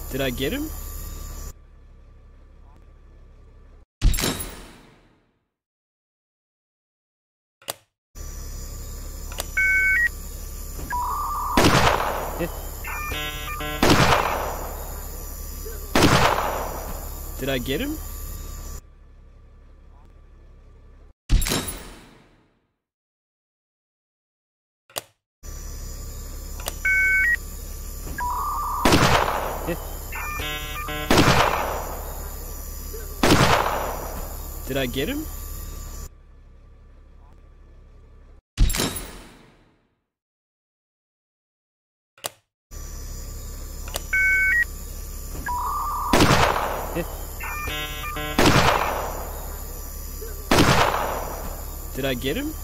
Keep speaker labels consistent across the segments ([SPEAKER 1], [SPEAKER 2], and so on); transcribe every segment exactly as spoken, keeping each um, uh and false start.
[SPEAKER 1] Did I get him? Did I get him? Did I get him? Did I get him?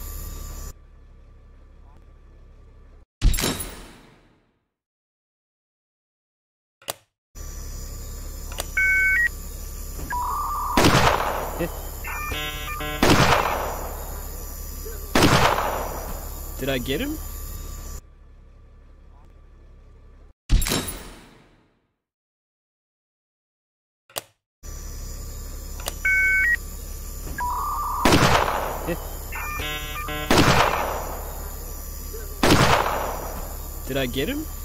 [SPEAKER 1] Did I get him? Did I get him?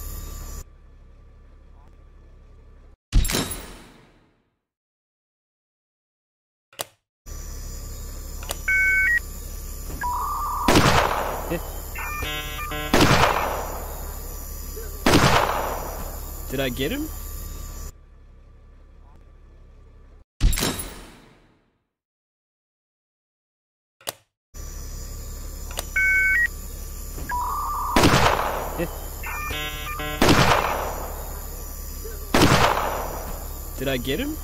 [SPEAKER 1] Did I get him? Did I get him?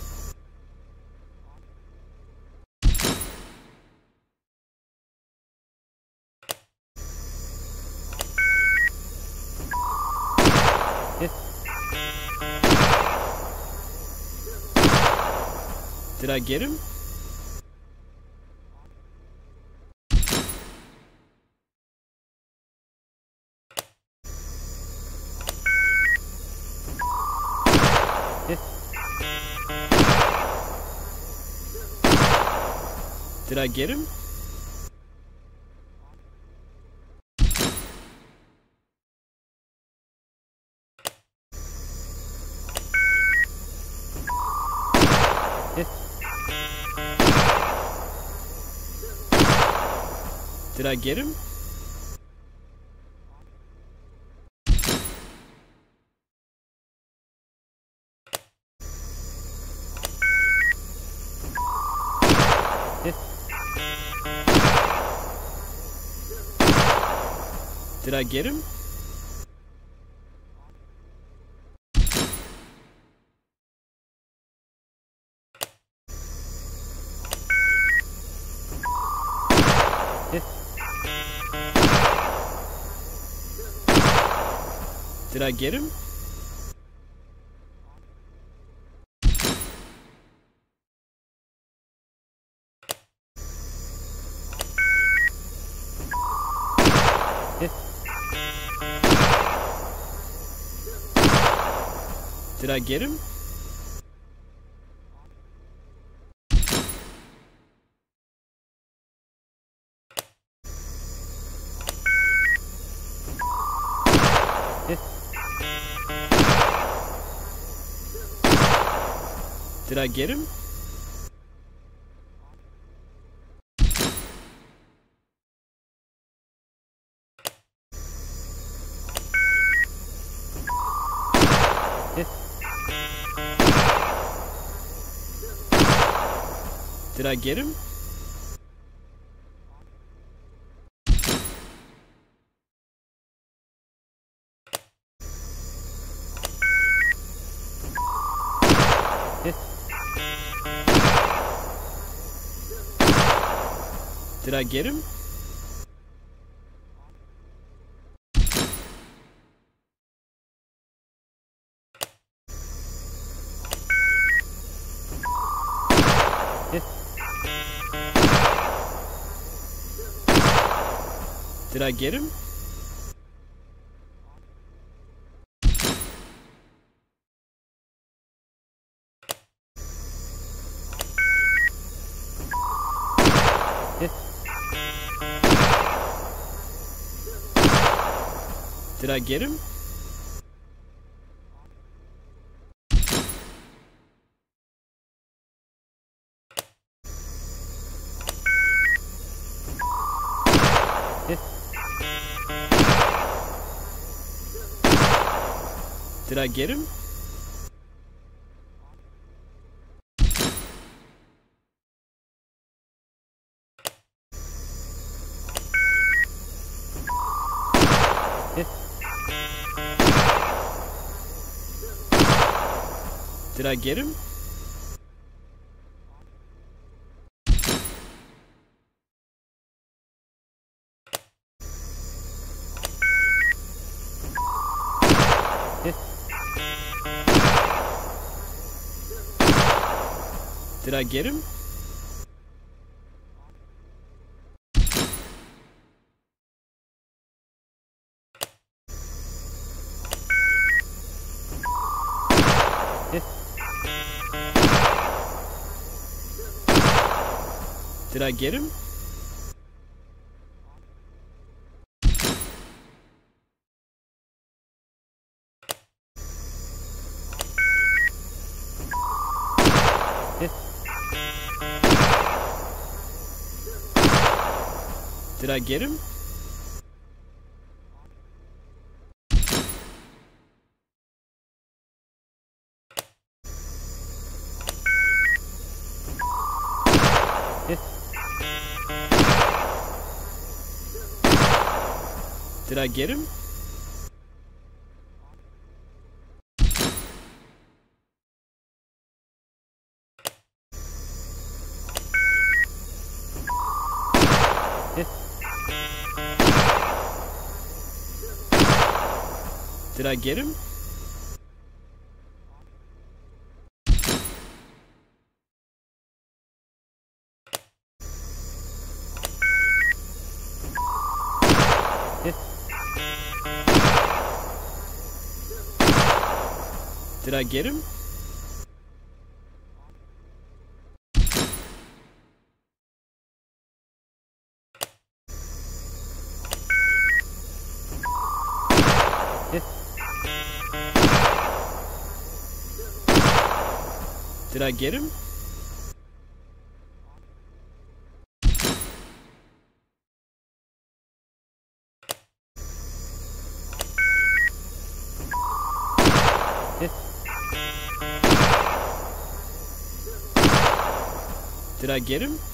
[SPEAKER 1] Did I get him? Did I get him? Did I get him? Did I get him? Did I get him? Did I get him? Did I get him? Did I get him? Did I get him? Did I get him? Did I get him? Did I get him? Did I get him? Did I get him? Did I get him? Did I get him? Did I get him? Did I get him? Did I get him? Did I get him? Did I get him?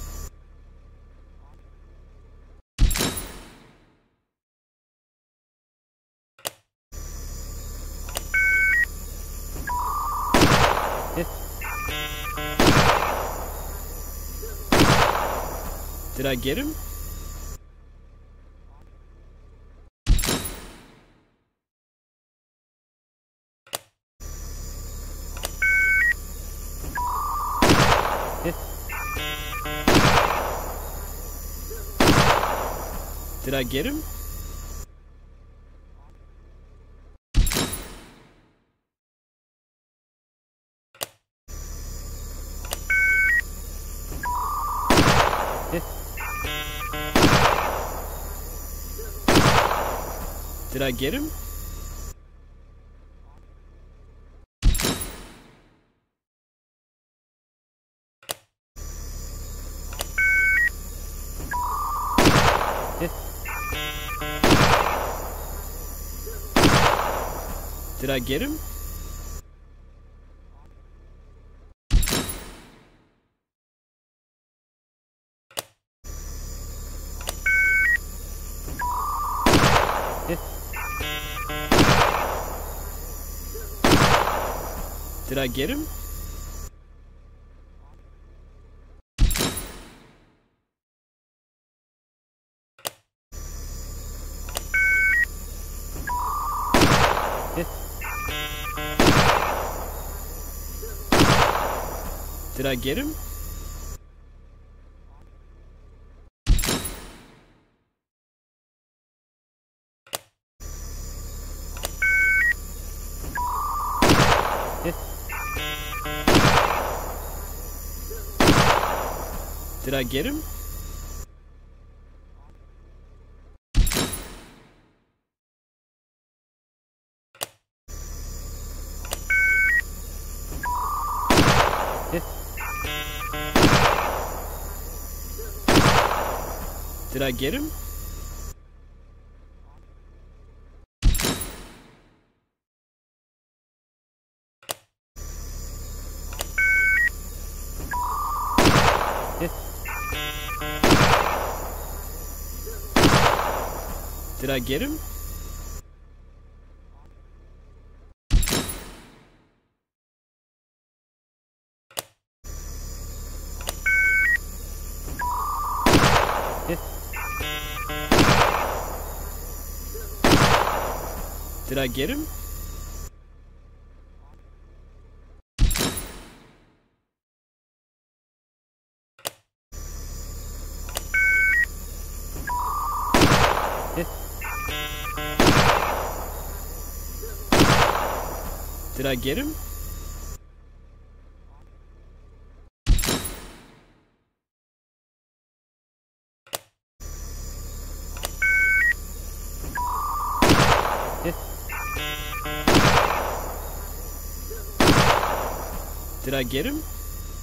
[SPEAKER 1] Did I get him? Did I get him? Did I get him? Did I get him? Did I get him? Did I get him? Did I get him? Did I get him? Did I get him? Did I get him? Did I get him? Did I get him?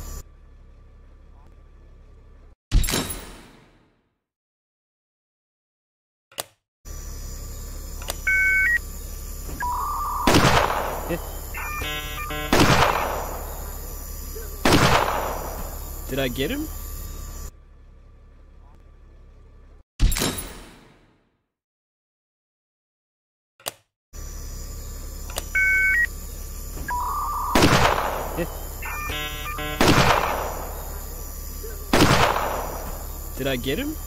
[SPEAKER 1] Did I get him? Did I get him?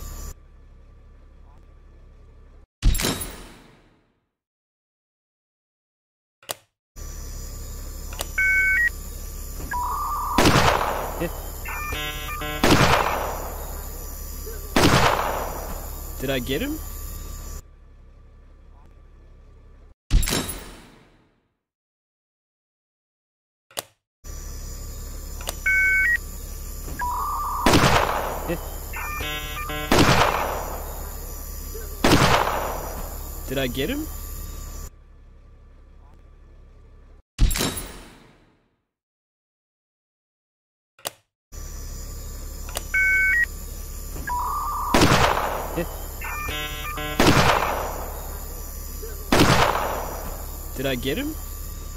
[SPEAKER 1] Did I get him? Did I get him? Did I get him?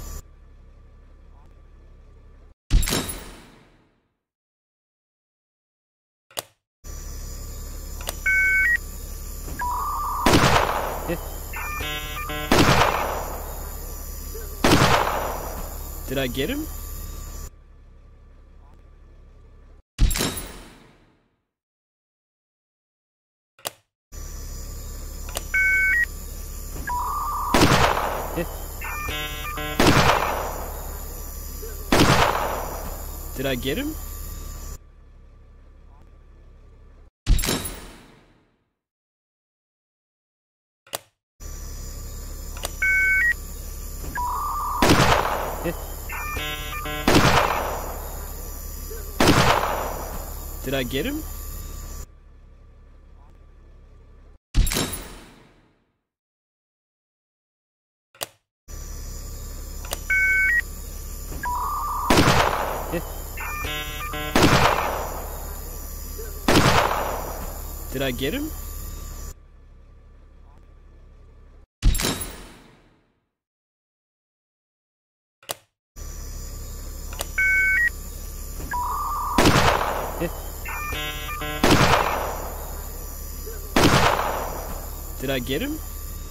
[SPEAKER 1] Did I get him? Did I get him? Did I get him? Did I get him? Did I get him?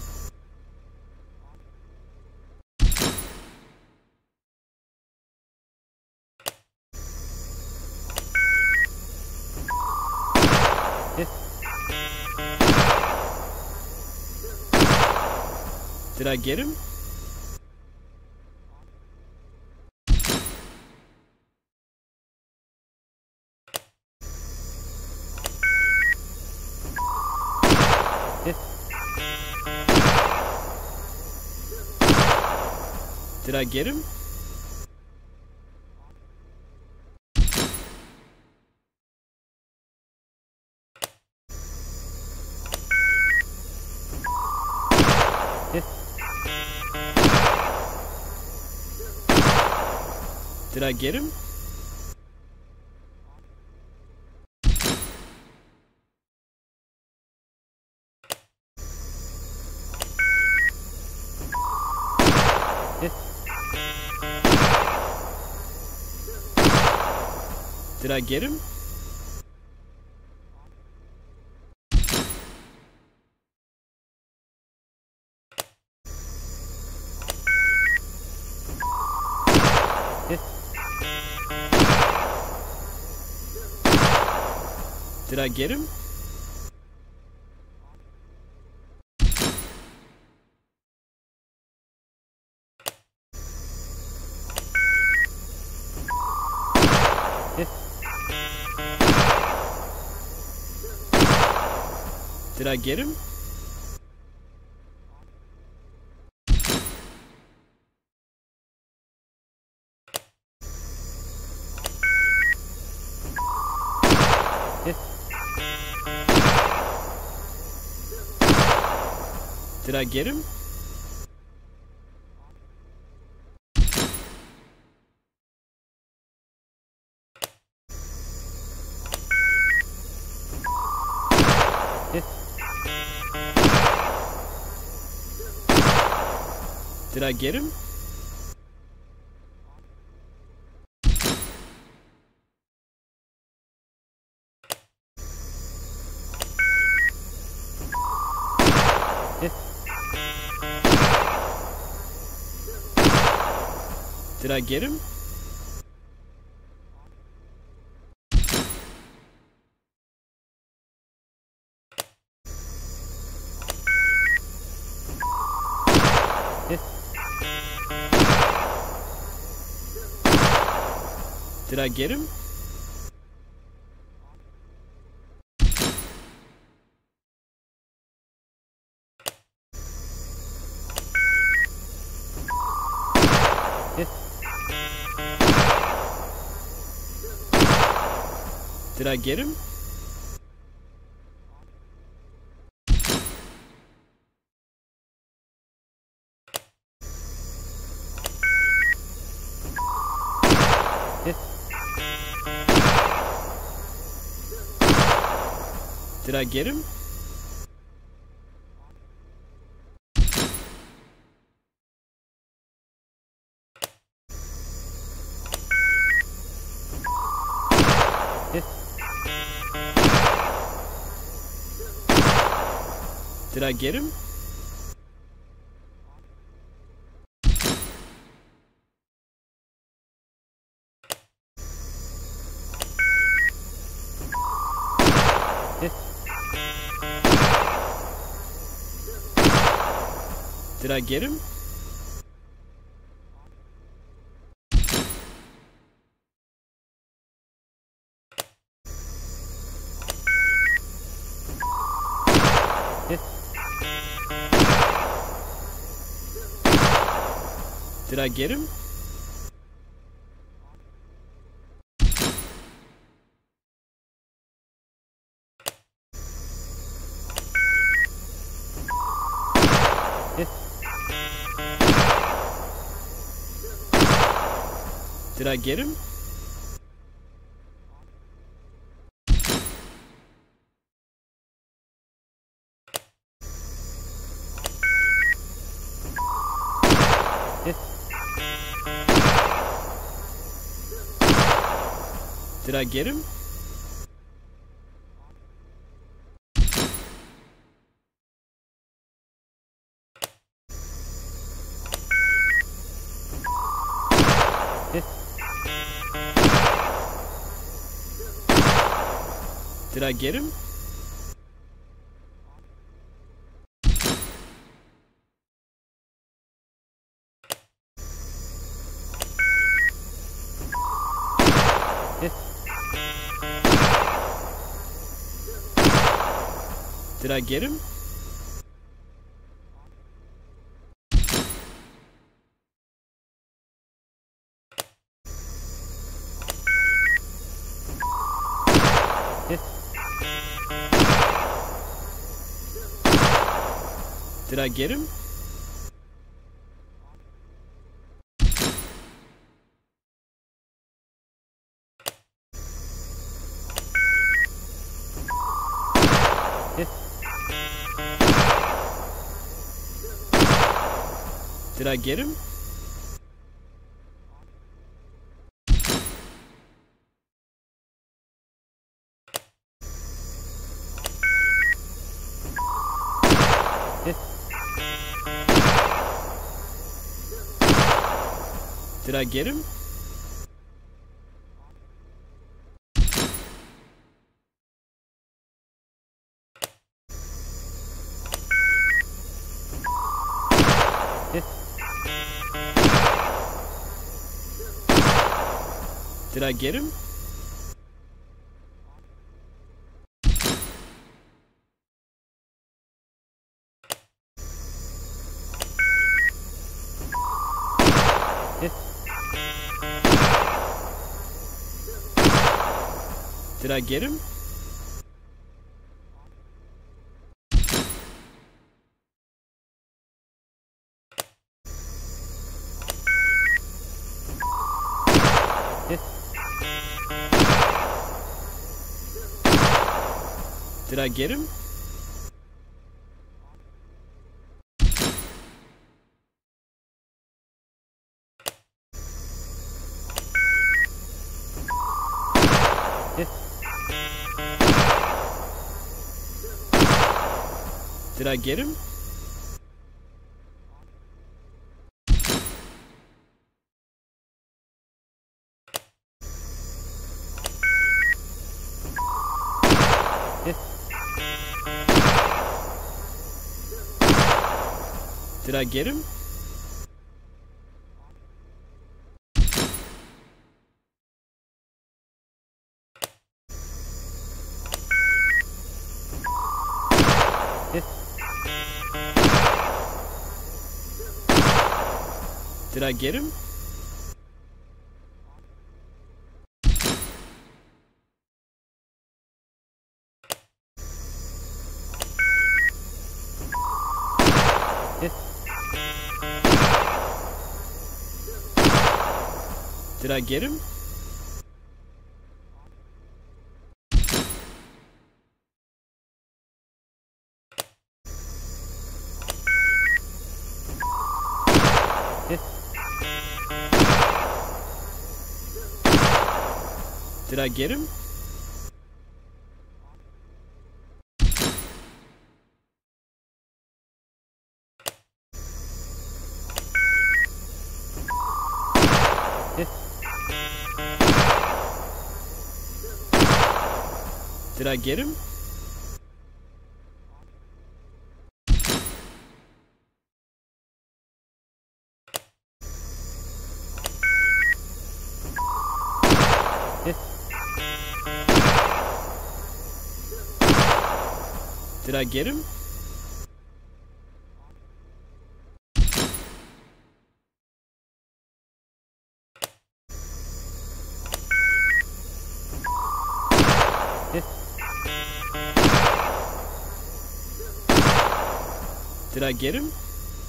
[SPEAKER 1] Did I get him? Did I get him? Did I get him? Did I get him? Did I get him? Did I get him? Did I get him? Did I get him? Did I get him? Did I get him? Did I get him? Did I get him? Did I get him? Did I get him? Did I get him? Did I get him? Did I get him? Did I get him? Did I get him? Did I get him? Did I get him? Did I get him? Did I get him? Did I get him? Did I get him? Did I get him? Did I get him? Did I get him? Did I get him? Did I get him? Did I get him? Did I get him? Did I get him?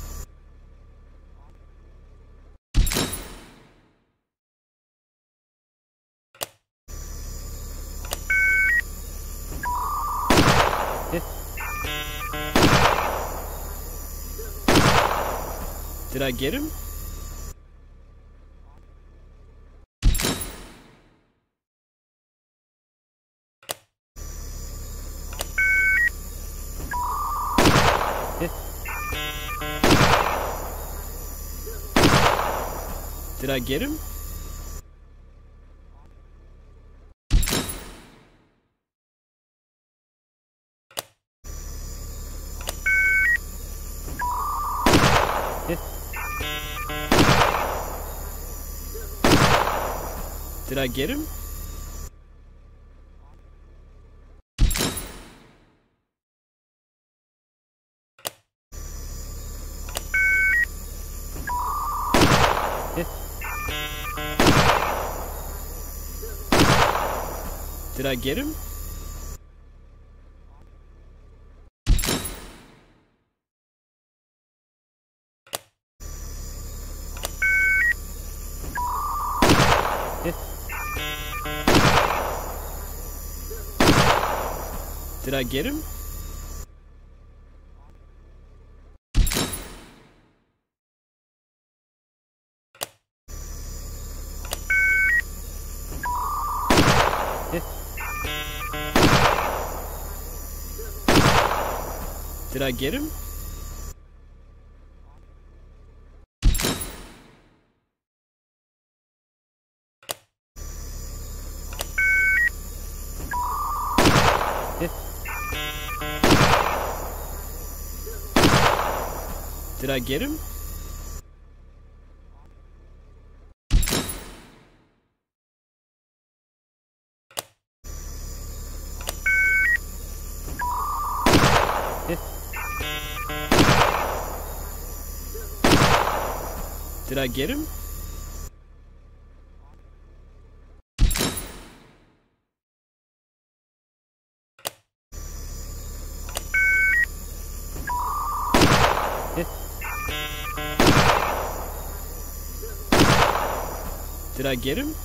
[SPEAKER 1] Did I get him? Did I get him? Did I get him? Did I get him? Did I get him? Did I get him? Did I get him? Did I get him? Did I get him?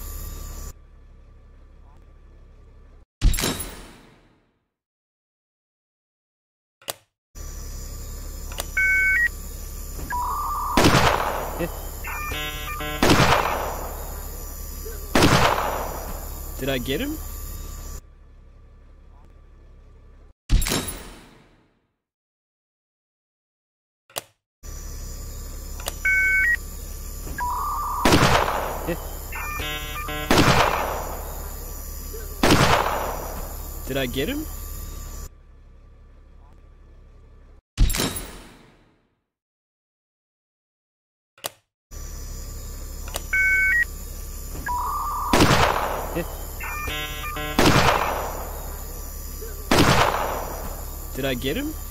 [SPEAKER 1] Did I get him? Did I get him? Did I get him?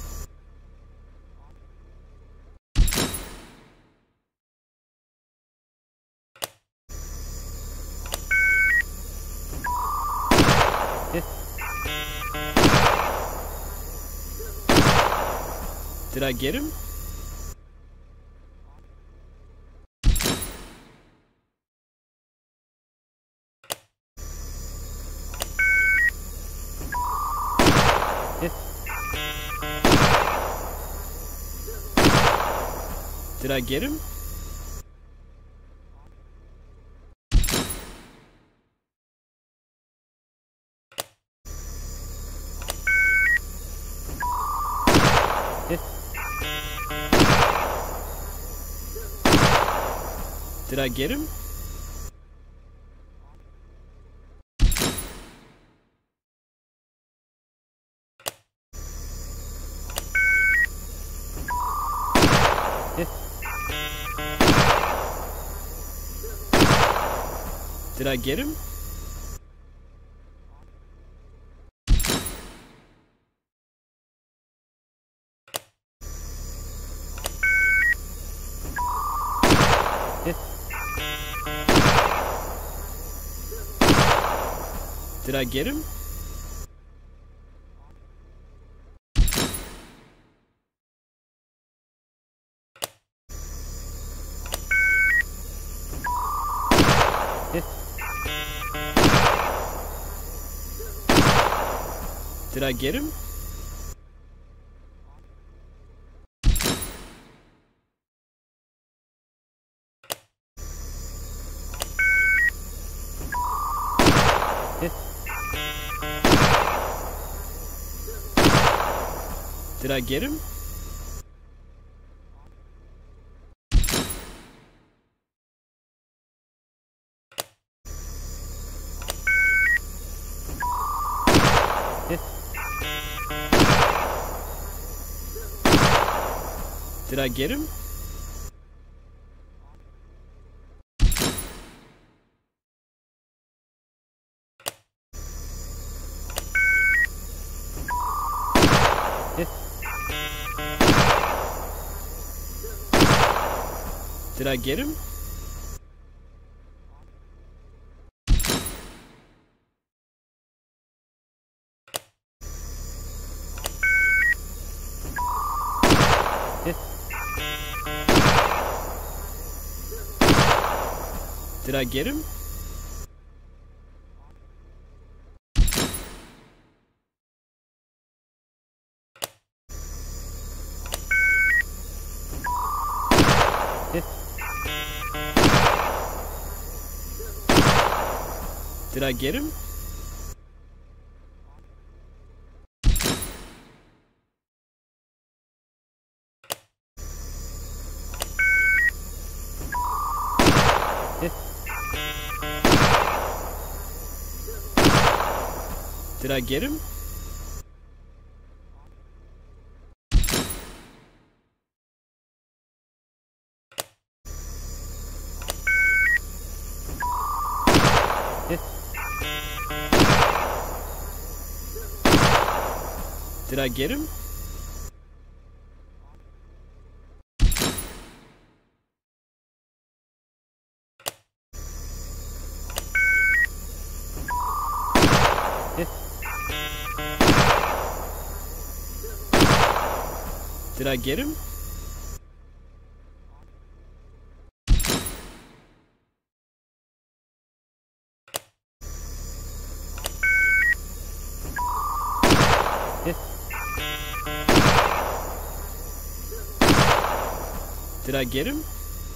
[SPEAKER 1] Did I get him? Did I get him? Did I get him? Did I get him? Did I get him? Did I get him? Did I get him? Did I get him? Did I get him? Did I get him? Did I get him? Did I get him? Did I get him? Did I get him? Did I get him?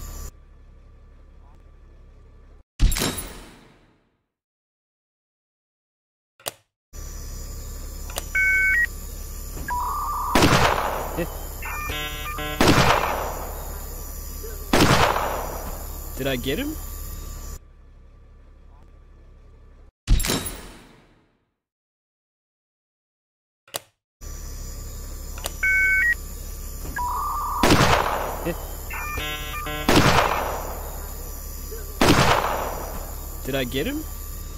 [SPEAKER 1] Did I get him? Did I get him?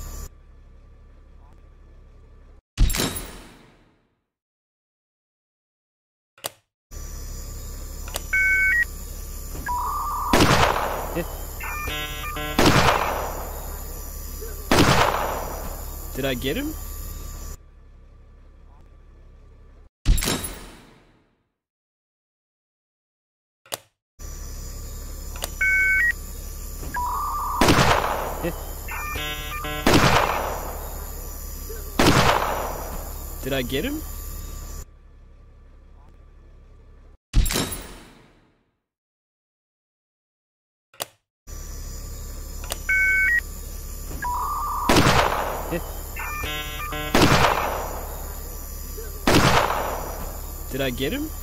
[SPEAKER 1] Did I get him? Did I get him? Did I get him?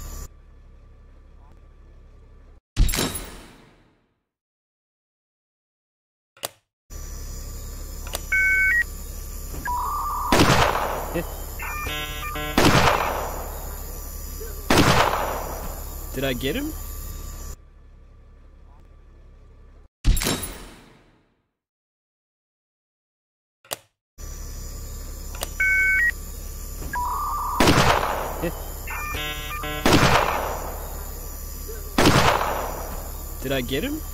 [SPEAKER 1] Did I get him? Did I get him?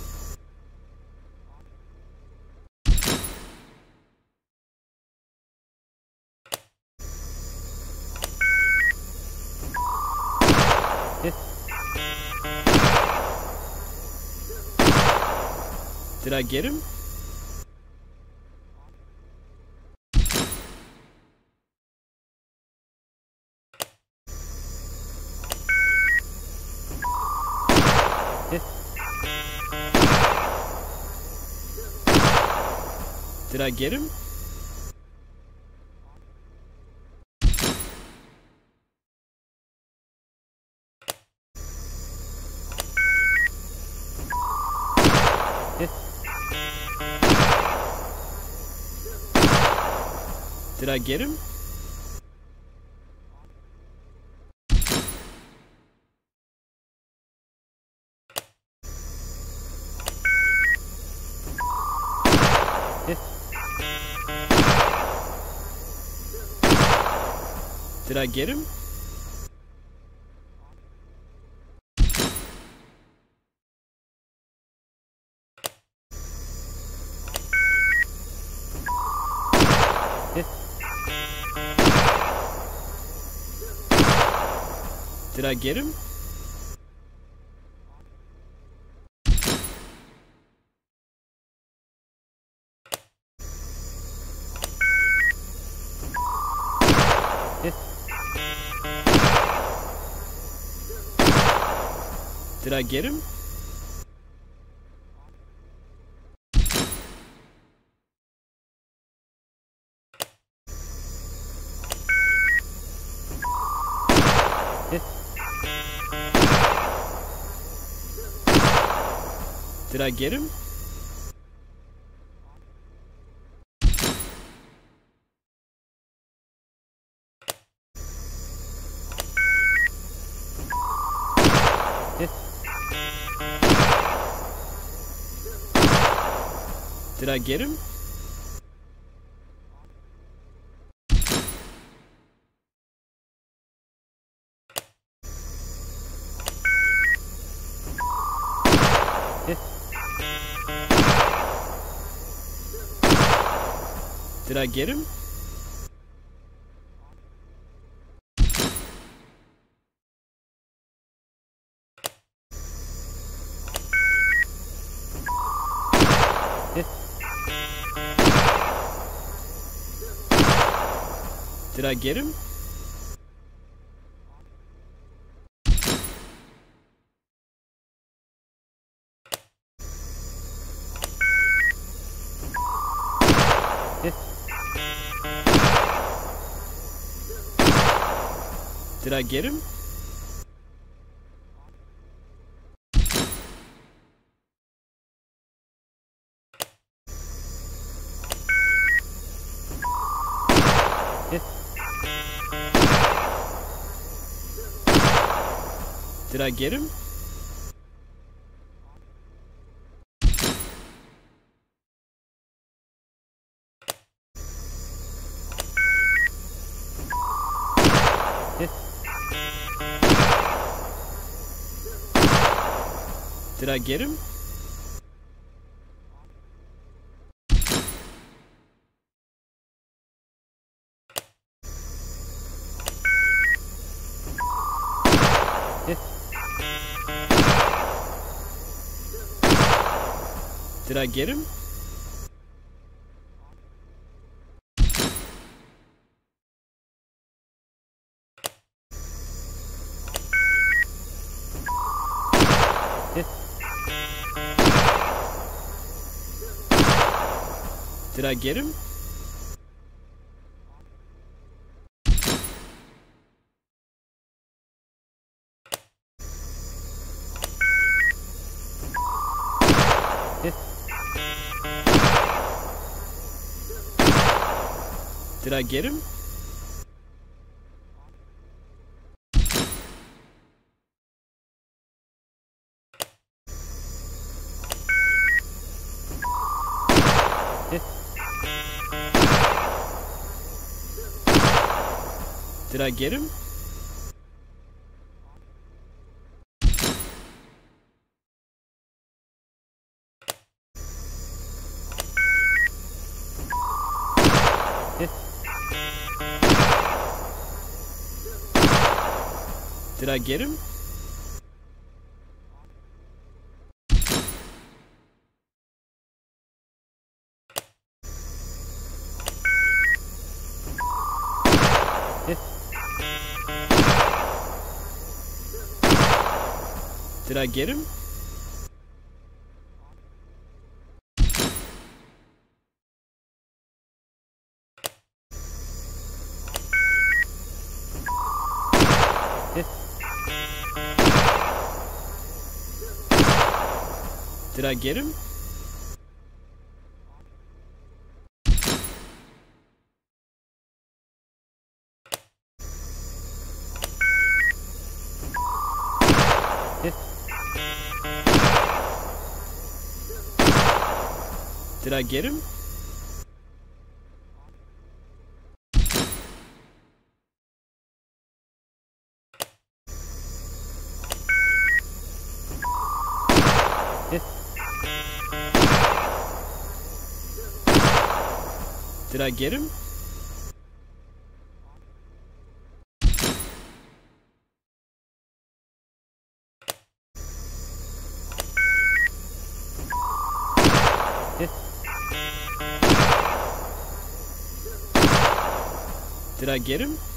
[SPEAKER 1] Did I get him? Did I get him? Did I get him? Did I get him? Did I get him? Did I get him? Did I get him? Did I get him? Did I get him? Did I get him? Did I get him? Did I get him? Did I get him? Did I get him? Did I get him? Did I get him? Did I get him? Did I get him? Did I get him? Did I get him? Did I get him? Did I get him? Did I get him?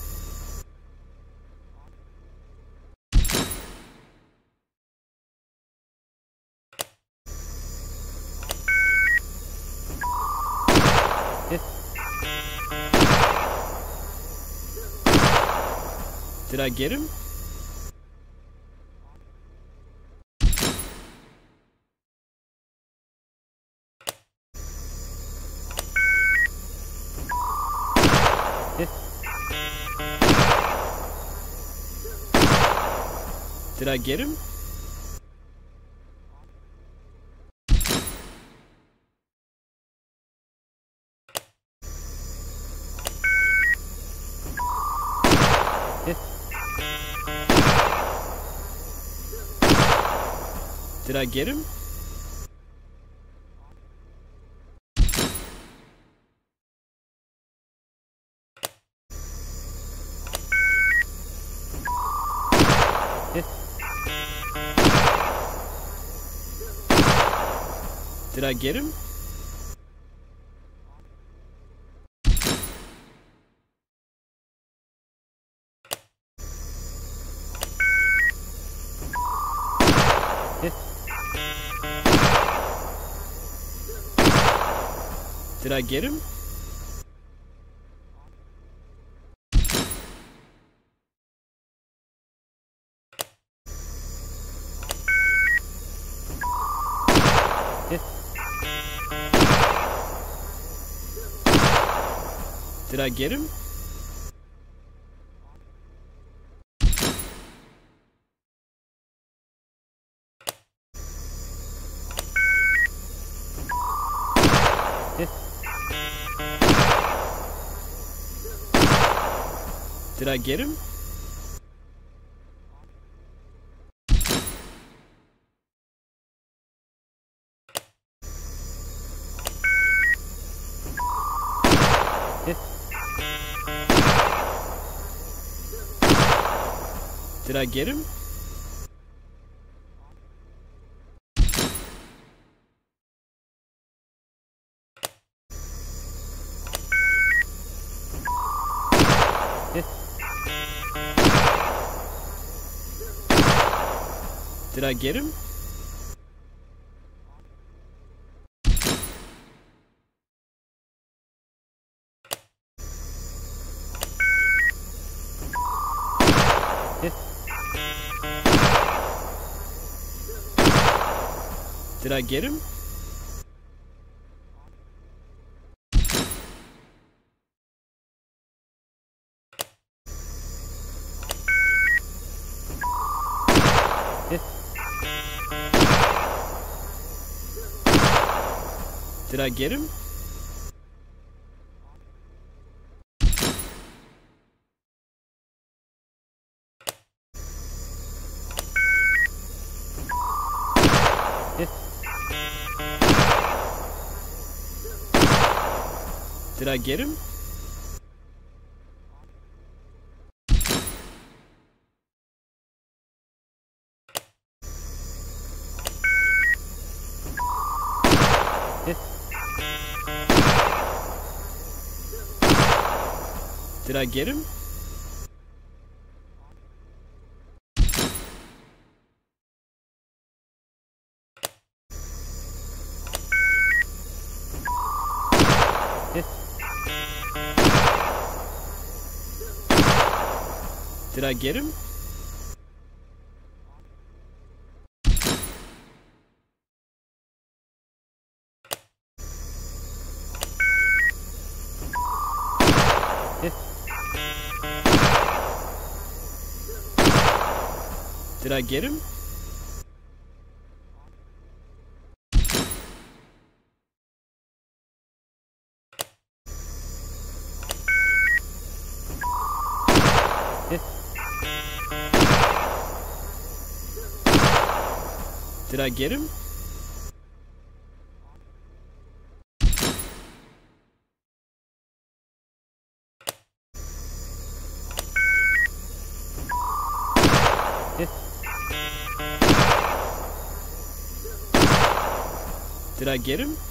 [SPEAKER 1] Did I get him? Did I get him? Did I get him? Did I get him? Did I get him? Did I get him? Did I get him? Did I get him? Did I get him? Did I get him? Did I get him? Did I get him? Did I get him? Did I get him? Did I get him? Did I get him? Did I get him?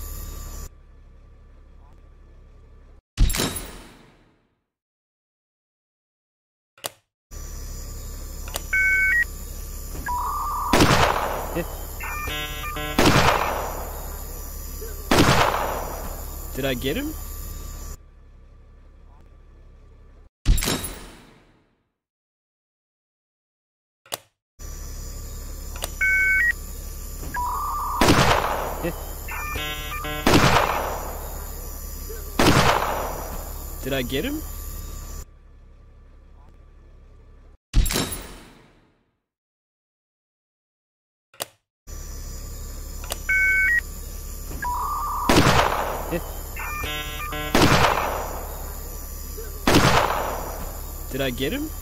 [SPEAKER 1] Did I get him? Did I get him? Did I get him?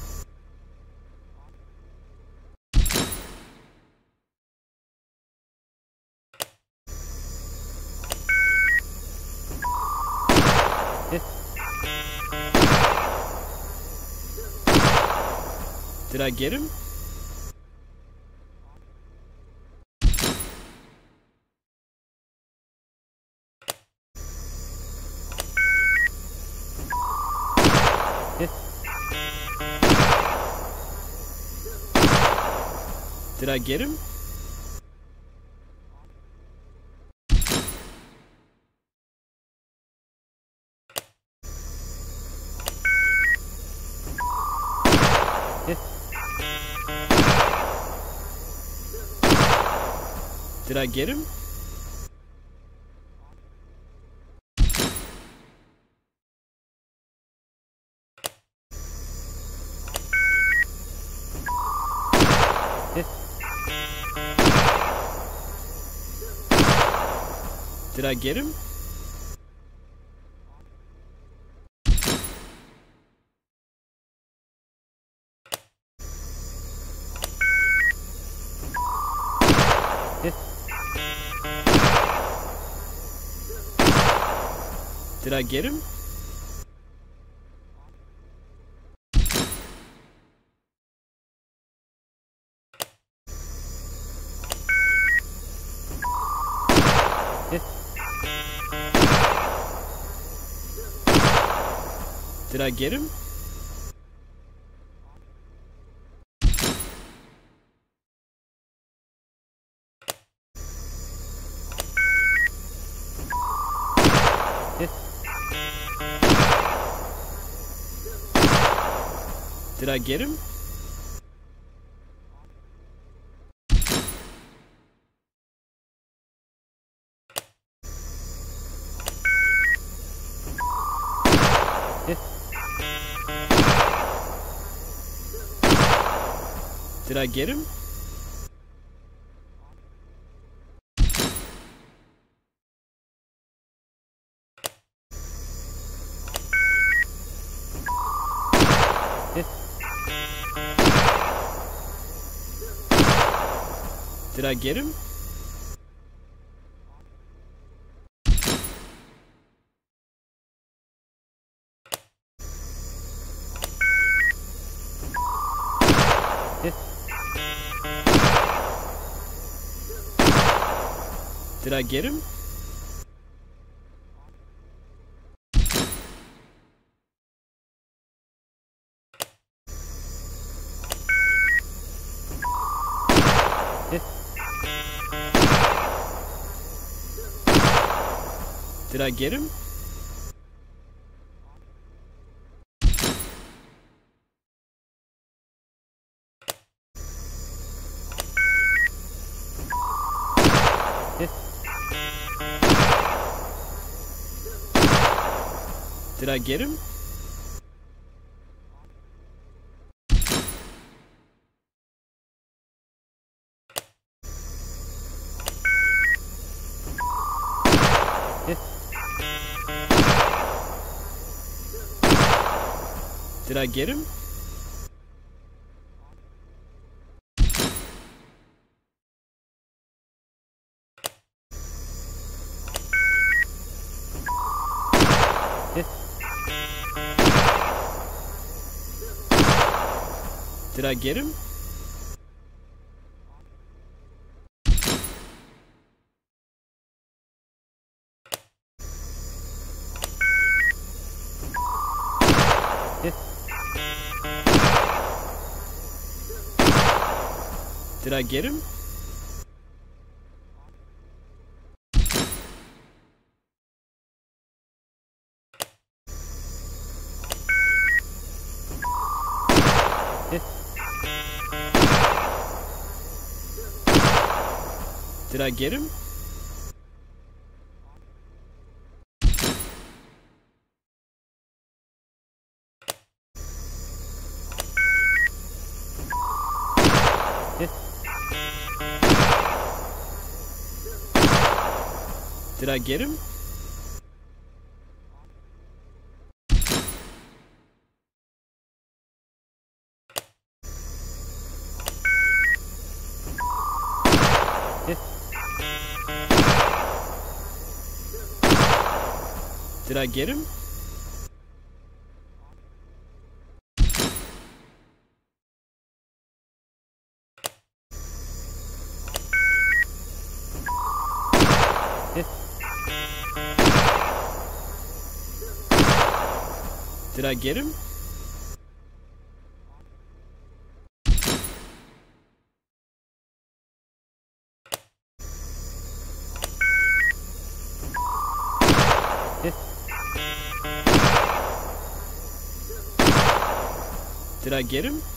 [SPEAKER 1] Did I get him? Did I get him? Did I get him? Did I get him? Did I get him? Did I get him? Did I get him? Did I get him? Did I get him? Did I get him? Did I get him? Did I get him? Did I get him? Did I get him? Did I get him? Did I get him? Did I get him? Did I get him? Did I get him? Did I get him?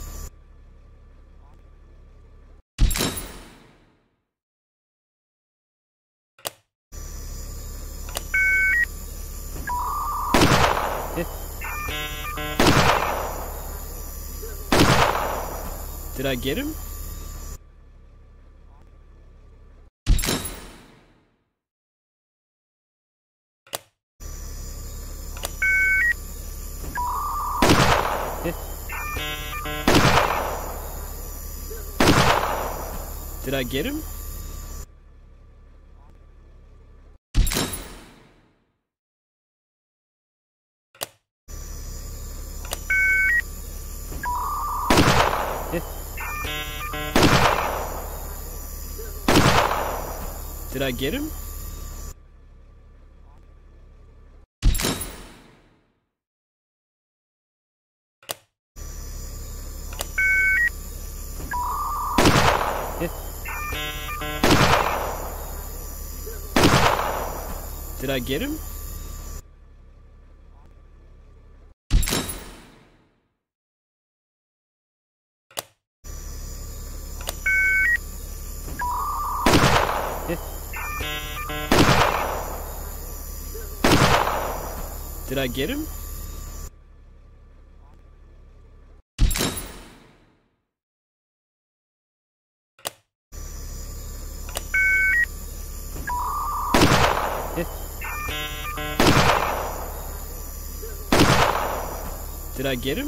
[SPEAKER 1] Did I get him? Did I get him? Did I get him? Did I get him? Did I get him? Did I get him?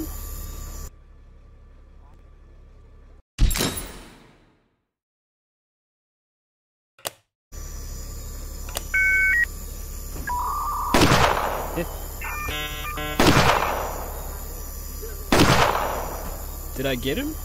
[SPEAKER 1] Did I get him?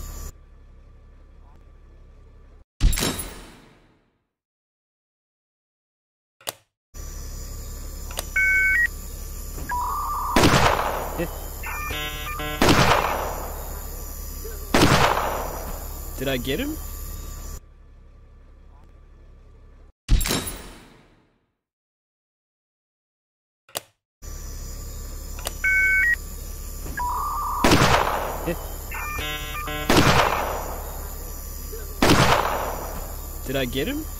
[SPEAKER 1] Did I get him? Did I get him?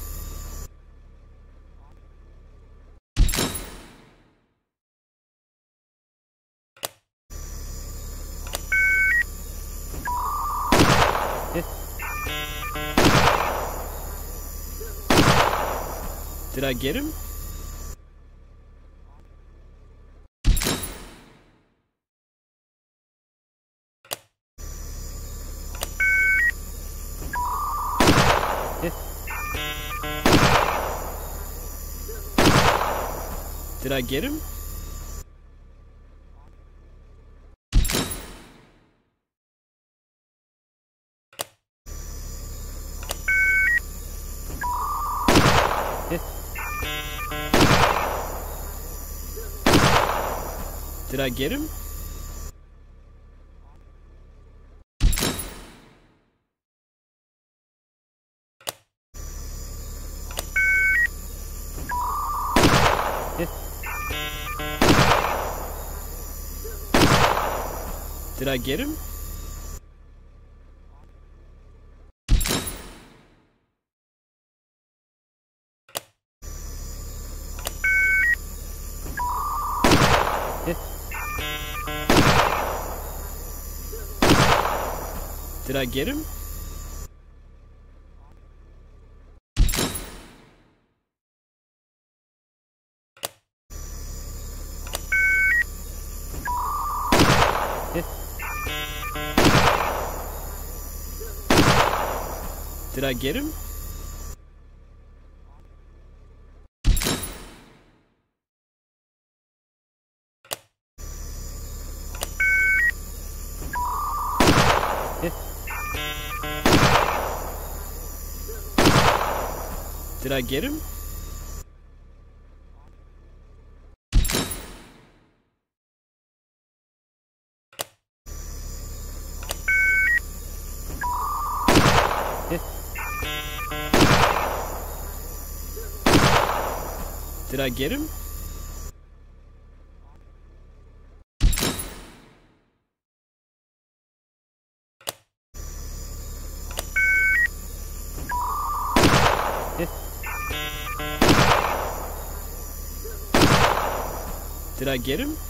[SPEAKER 1] Did I get him? Did I get him? Did I get him? Did I get him? Did I get him? Did I get him? Did I get him? Did I get him? Did I get him?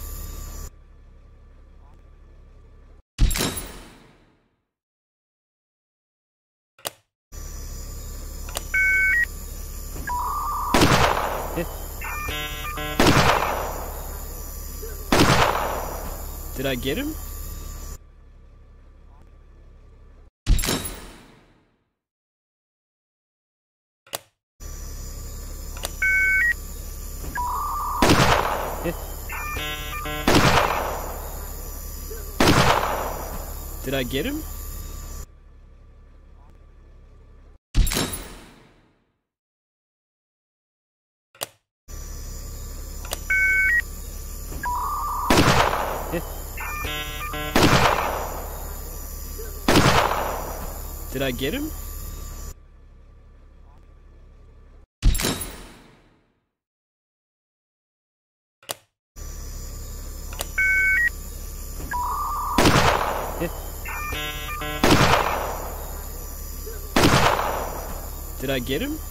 [SPEAKER 1] Did I get him? Did I get him? Did I get him? Did I get him?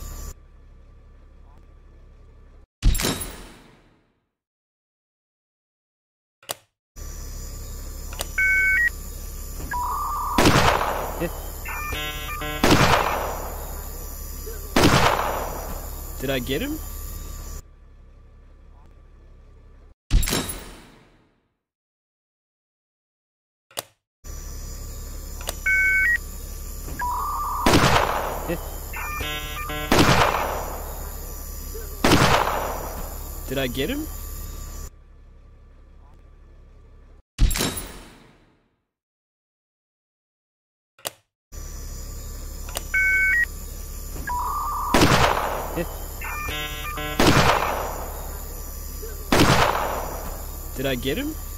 [SPEAKER 1] Did I get him? Did I get him? Did I get him?